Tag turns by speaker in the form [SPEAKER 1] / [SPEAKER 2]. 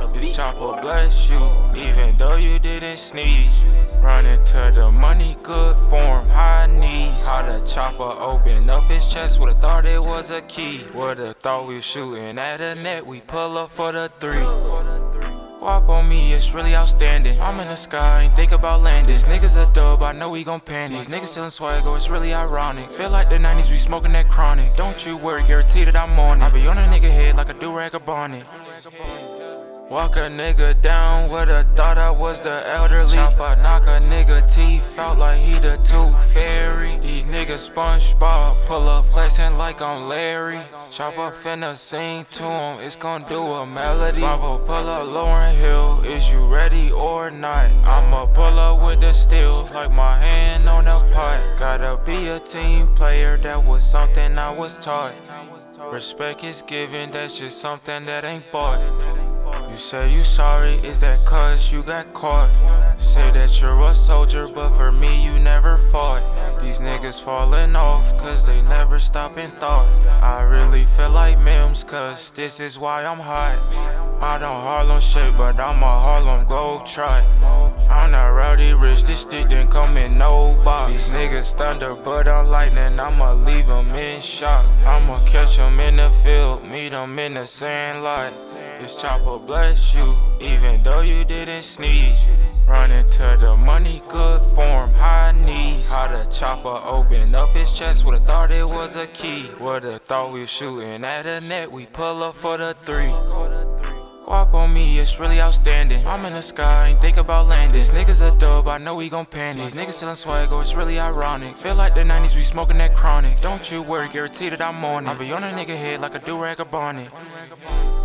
[SPEAKER 1] This chopper bless you, even though you didn't sneeze. Running to the money, good form, high knees. How the chopper opened up his chest, would've thought it was a key. Would've thought we was shooting at a net, we pull up for the 3. Guap on me, it's really outstanding. I'm in the sky, ain't think about landing. This nigga's a dub, I know he gon' pan these niggas selling swagger, it's really ironic. Feel like the 90s, we smoking that chronic. Don't you worry, guarantee that I'm on it. I be on a nigga head like a do-rag or bonnet. Walk a nigga down, would've thought I was the elderly. Chopper knock a nigga teeth out like he the tooth fairy. These niggas SpongeBob, pull up flexing like I'm Larry. Chopper finna sing to him, it's gon' do a melody. Bravo, pull up Lauren Hill, is you ready or not? I'ma pull up with the steel, like my hand on the pot. Gotta be a team player, that was something I was taught. Respect is given, that's just something that ain't bought. You say you sorry, is that cause you got caught? Say that you're a soldier, but for me you never fought. These niggas falling off, cause they never stop and thought. I really feel like Mims, cause this is why I'm hot. I don't Harlem shake, but I'm a Harlem Globetrot. I'm not rowdy rich, this stick didn't come in no box. These niggas thunder, but I'm lightning, I'ma leave them in shock. I'ma catch them in the field, meet them in the sand lot. This chopper bless you, even though you didn't sneeze. Running to the money, good form, high knees. How the chopper opened up his chest, would've thought it was a key. Would've thought we was shooting at a net, we pull up for the 3. Guap on me, it's really outstanding. I'm in the sky, ain't think about landing. This nigga's a dub, I know he gon' pan these niggas selling swagger, it's really ironic. Feel like the 90s, we smoking that chronic. Don't you worry, guarantee that I'm on it. I be on a nigga head like a do-rag or bonnet.